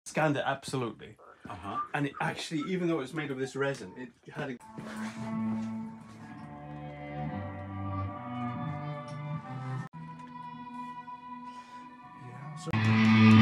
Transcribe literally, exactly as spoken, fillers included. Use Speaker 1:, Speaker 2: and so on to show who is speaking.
Speaker 1: scanned it absolutely.
Speaker 2: Uh-huh.
Speaker 1: And it actually, even though it was made of this resin, it had a... Yeah, so